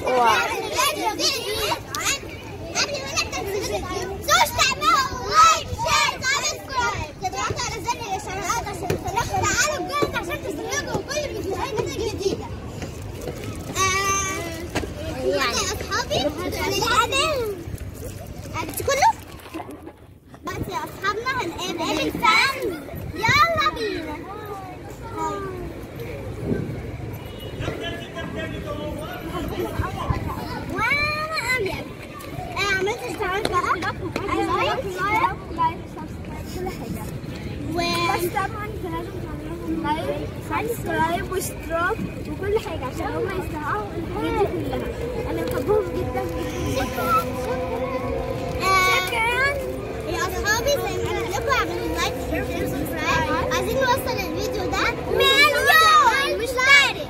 كله بس يا اصحابنا هنقابل فن. يلا بينا. وانا ابيض عملت اشتراك بقى. لايك سبسكرايب كل حاجه. بس طبعا لازم تعملوا لايك سبسكرايب واشتراك وكل حاجه عشان هما يستمعوا الحاجات دي كلها. انا بحبهم جدا. شكرا يا اصحابي. زي ما قلت لكم اعملوا لايك وسبسكرايب. عايزين نوصل الفيديو ده مليون مشترك.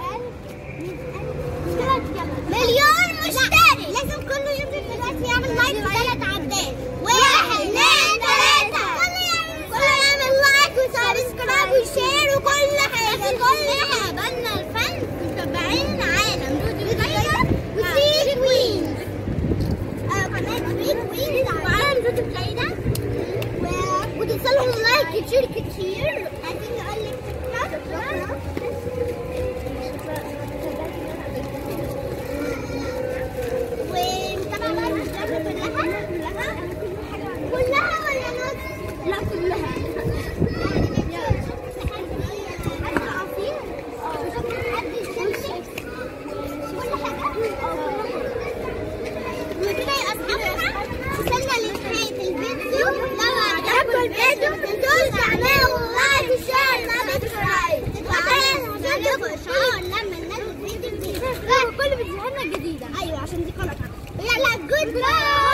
مليون مشترك. لازم كله ينزل دلوقتي يعمل لايك ب3 عدات. 1 2 3. كله يعمل لايك وسبسكرايب وشير وكل حاجه. بالنا الفن متابعين العالم. دودو دايما وتري كوينز. قناه تري كوينز وعالم دودو دايما. وتوصلهم لايك كتير. عايزين نقول لك شكرا. ومتابعة بقى الفيديوهات كلها ولا نص؟ لا كلها. وكده يا اصحابنا وصلنا لنهاية الفيديو. لو عجبكم الفيديو متنسوش تعملوا لايك وشير وسبسكرايب. وهتعملوا اشعار لما ننزل فيديو جديد. كل فيديوهاتنا الجديدة. ايوه عشان دي قناتنا. يلا جود باي.